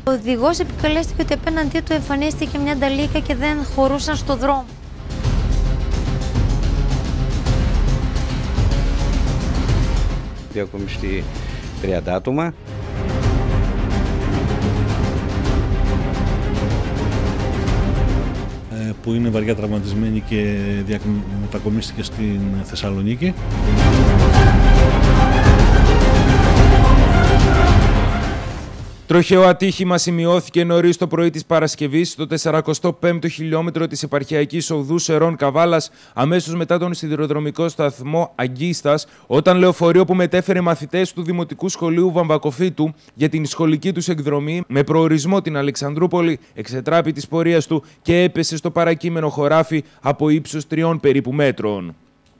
Ο οδηγός επικαλέστηκε ότι απέναντί του εμφανίστηκε μια νταλίκα και δεν χωρούσαν στο δρόμο. Διακομιστεί 30 άτομα. Που είναι βαριά τραυματισμένη και μετακομίστηκε στην Θεσσαλονίκη. Τροχαίο ατύχημα σημειώθηκε νωρίς το πρωί της Παρασκευής στο 45ο χιλιόμετρο της επαρχιακής οδού Σερών Καβάλας, αμέσως μετά τον σιδηροδρομικό σταθμό Αγκίστας, όταν λεωφορείο που μετέφερε μαθητές του Δημοτικού Σχολείου Βαμβακοφίτου για την σχολική τους εκδρομή με προορισμό την Αλεξανδρούπολη εξετράπη της πορείας του και έπεσε στο παρακείμενο χωράφι από ύψος 3 περίπου μέτρων.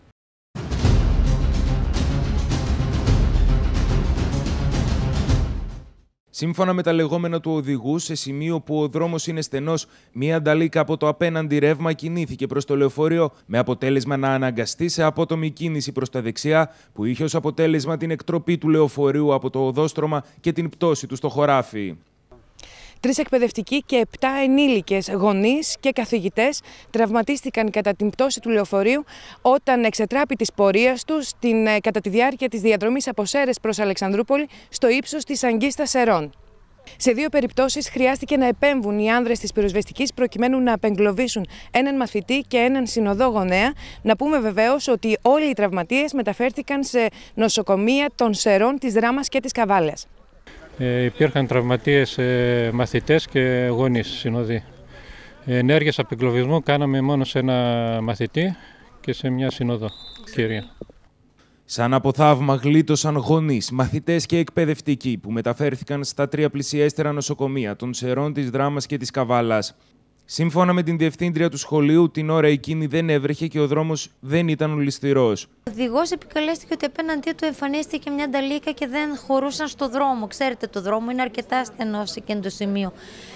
Σύμφωνα με τα λεγόμενα του οδηγού, σε σημείο που ο δρόμος είναι στενός, μία νταλίκα από το απέναντι ρεύμα κινήθηκε προς το λεωφορείο, με αποτέλεσμα να αναγκαστεί σε απότομη κίνηση προς τα δεξιά, που είχε ως αποτέλεσμα την εκτροπή του λεωφορείου από το οδόστρωμα και την πτώση του στο χωράφι. 3 εκπαιδευτικοί και 7 ενήλικες γονείς και καθηγητές τραυματίστηκαν κατά την πτώση του λεωφορείου όταν εξετράπη της πορείας τους κατά τη διάρκεια της διαδρομής από Σέρρες προς Αλεξανδρούπολη στο ύψος της Αγκίστας Σερών. Σε 2 περιπτώσεις χρειάστηκε να επέμβουν οι άνδρες της πυροσβεστικής προκειμένου να απεγκλωβίσουν έναν μαθητή και έναν συνοδό γονέα. Να πούμε βεβαίως ότι όλοι οι τραυματίες μεταφέρθηκαν σε νοσοκομεία των Σερών, της Δράμας και της Καβάλας. Υπήρχαν τραυματίες μαθητές και γονείς συνοδοί. Ενέργειες απεγκλωβισμού κάναμε μόνο σε ένα μαθητή και σε μια συνοδό, κυρία. Σαν από θαύμα γλίτωσαν γονείς, μαθητές και εκπαιδευτικοί που μεταφέρθηκαν στα 3 πλησιέστερα νοσοκομεία των Σερών, της Δράμας και της Καβάλας. Σύμφωνα με την διευθύντρια του σχολείου, την ώρα εκείνη δεν έβρεχε και ο δρόμος δεν ήταν ουλισθηρός. Ο οδηγός επικαλέστηκε ότι απέναντί του εμφανίστηκε μια νταλίκα και δεν χωρούσαν στο δρόμο. Ξέρετε, το δρόμο είναι αρκετά στενό σε εκείνο το σημείο.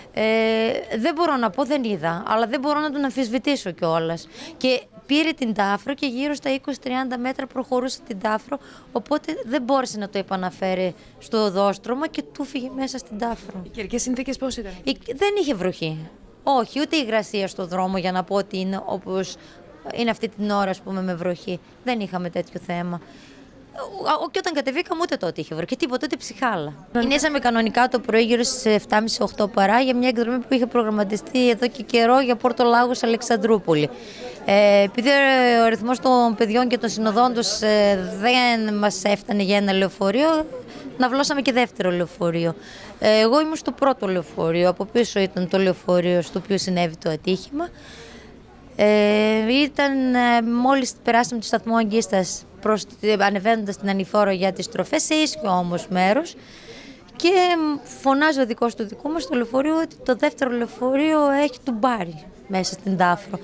Δεν μπορώ να πω, δεν είδα, αλλά δεν μπορώ να τον αμφισβητήσω κιόλας. Και πήρε την τάφρο και γύρω στα 20-30 μέτρα προχωρούσε την τάφρο, οπότε δεν μπόρεσε να το επαναφέρει στο οδόστρωμα και του φύγε μέσα στην τάφρο. Οι καιρικές συνθήκες πώς ήταν? Δεν είχε βροχή. Όχι, ούτε υγρασία στο δρόμο για να πω ότι είναι όπως είναι αυτή την ώρα, ας πούμε, με βροχή. Δεν είχαμε τέτοιο θέμα. Και όταν κατεβήκαμε ούτε τότε είχε βροχή, τίποτα, ούτε ψυχάλα. Κινήσαμε κανονικά το πρωί γύρω στις 7.30-8 παρά για μια εκδρομή που είχε προγραμματιστεί εδώ και καιρό για Πόρτο Λάγος Αλεξανδρούπολη. Επειδή ο αριθμός των παιδιών και των συνοδών τους δεν μας έφτανε για ένα λεωφορείο, ναυλώσαμε και δεύτερο λεωφορείο. Εγώ ήμουν στο πρώτο λεωφορείο, από πίσω ήταν το λεωφορείο στο οποίο συνέβη το ατύχημα. Μόλις περάσαμε το σταθμό Αγκίστας ανεβαίνοντας την Ανηφόρο για τις στροφές, σε ίσιο όμως μέρος, και φωνάζει ο δικός του δικού μας στο λεωφορείο ότι το δεύτερο λεωφορείο έχει τουμπάρει μέσα στην τάφρο.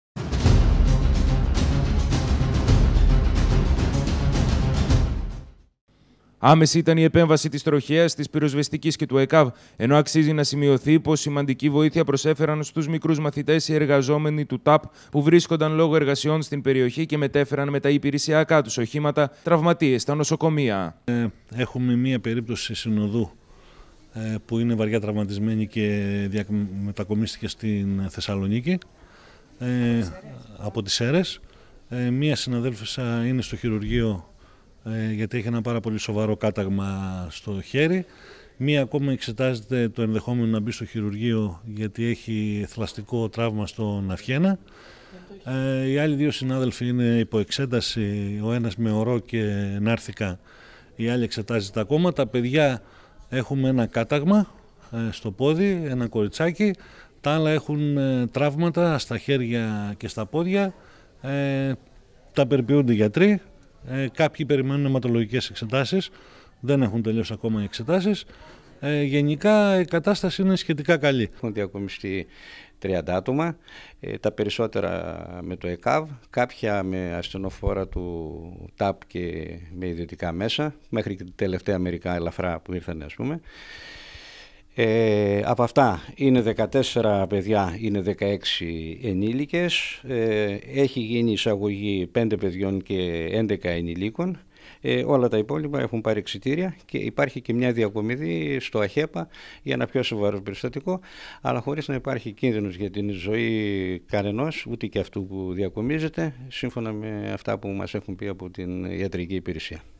Άμεση ήταν η επέμβαση της τροχέας, της πυροσβεστικής και του ΕΚΑΒ, ενώ αξίζει να σημειωθεί πως σημαντική βοήθεια προσέφεραν στους μικρούς μαθητές οι εργαζόμενοι του ΤΑΠ που βρίσκονταν λόγω εργασιών στην περιοχή και μετέφεραν με τα υπηρεσιακά τους οχήματα τραυματίες στα νοσοκομεία. Έχουμε μία περίπτωση συνοδού που είναι βαριά τραυματισμένη και μετακομίστηκε στην Θεσσαλονίκη από τις Σέρρες. Μία συναδέλφισσα είναι στο χειρουργείο γιατί έχει ένα πάρα πολύ σοβαρό κάταγμα στο χέρι. Μία ακόμα εξετάζεται το ενδεχόμενο να μπει στο χειρουργείο γιατί έχει θλαστικό τραύμα στον αυχένα. Οι άλλοι 2 συνάδελφοι είναι υπό εξέταση, ο ένας με ορό και νάρθηκα, η άλλη εξετάζεται ακόμα. Τα παιδιά έχουμε ένα κάταγμα στο πόδι, ένα κοριτσάκι, τα άλλα έχουν τραύματα στα χέρια και στα πόδια, τα περιποιούνται οι γιατροί. Κάποιοι περιμένουν αιματολογικές εξετάσεις, δεν έχουν τελειώσει ακόμα οι εξετάσεις. Γενικά η κατάσταση είναι σχετικά καλή. Έχουν διακομιστεί 30 άτομα, τα περισσότερα με το ΕΚΑΒ, κάποια με ασθενοφόρα του ΤΑΠ και με ιδιωτικά μέσα, μέχρι και τελευταία μερικά ελαφρά που ήρθαν, ας πούμε. Από αυτά είναι 14 παιδιά, είναι 16 ενήλικες. Έχει γίνει εισαγωγή 5 παιδιών και 11 ενηλίκων. Όλα τα υπόλοιπα έχουν πάρει εξιτήρια και υπάρχει και μια διακομιδή στο ΑΧΕΠΑ για ένα πιο σοβαρό περιστατικό, αλλά χωρίς να υπάρχει κίνδυνος για την ζωή κανενός, ούτε και αυτού που διακομίζεται, σύμφωνα με αυτά που μας έχουν πει από την ιατρική υπηρεσία.